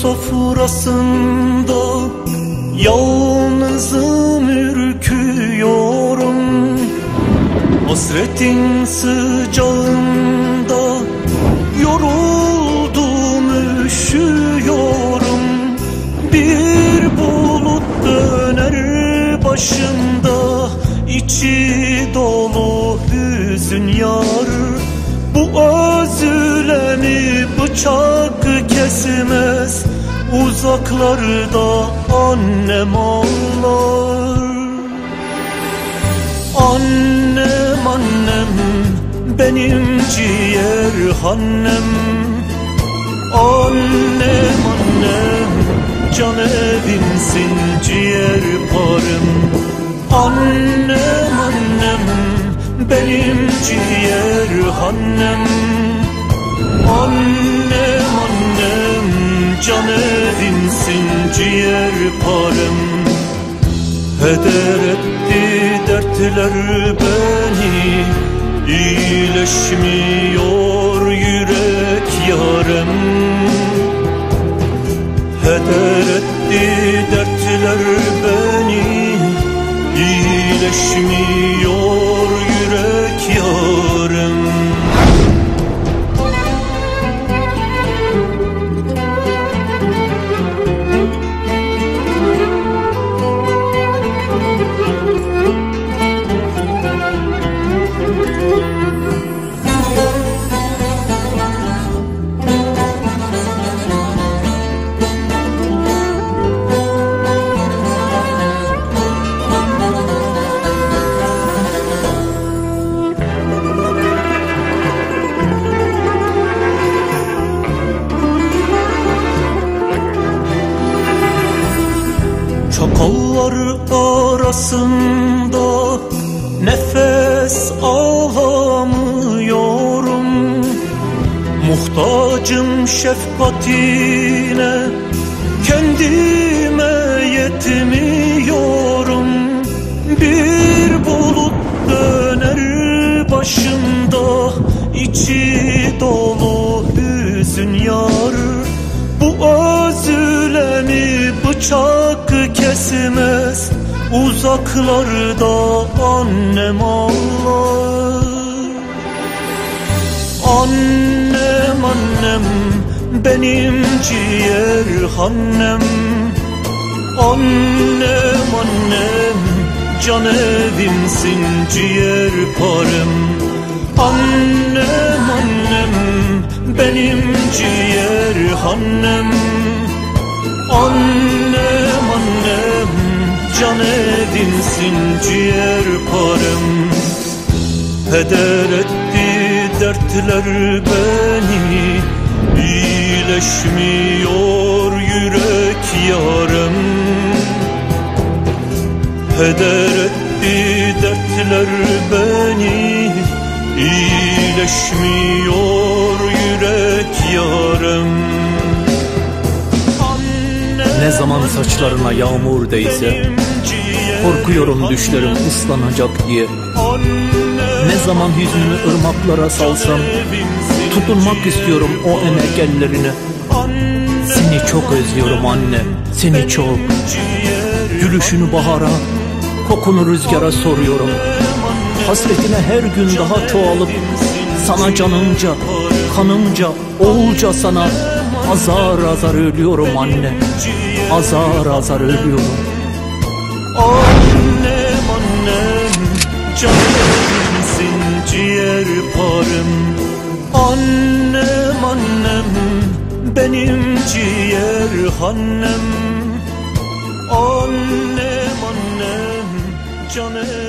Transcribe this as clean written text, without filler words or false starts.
sofrasında yalnızım ürküyorum. Hasretin sıcağında yoruldum, üşüyorum. Bir bulut döner başımda, içi dolu hüzün yar. Bu özlemi bıçak kesmez, uzaklarda annem ağlar. Annem, annem, benim ciğer annem. Annem, annem, can evimsin, ciğer parım. Annem, annem, benim ciğer annem. Annem, annem, can evimsin, ciğer parım. Heder etti dertler beni, iyileşmiyor yürek yarım. Heder etti dertler beni, iyileşmiyor yürek yarım. Çakallar arasında nefes alamıyorum. Muhtacım şefkatine, kendime yetmiyorum. Bir bulut döner başımda, içi dolu hüzün yar. Bu özlemi bıçak kesmez, uzaklarda annem ağlar. Annem, annem, benim ciğer annem. Annem, annem, can evimsin, ciğer parım. Annem, annem, benim ciğer annem. Annem, annem, can edinsin, ciğer parım. Heder etti dertler beni, iyileşmiyor yürek yarım. Heder etti dertler beni, iyileşmiyor yürek yarım. Ne zaman saçlarına yağmur değse, korkuyorum düşlerim ıslanacak diye. Ne zaman hüznümü ırmaklara salsam, tutunmak istiyorum o emek ellerine. Seni çok özlüyorum anne, seni çok. Gülüşünü bahara, kokunu rüzgara soruyorum. Hasretine her gün daha çoğalıp, sana canımca, kanımca, oğulca sana azar azar ölüyorum anne. Azar azar ölüyorum. Annem, annem, can evimsin, ciğer parım. Annem, annem, benim ciğer annem. Annem, annem, can evimsin.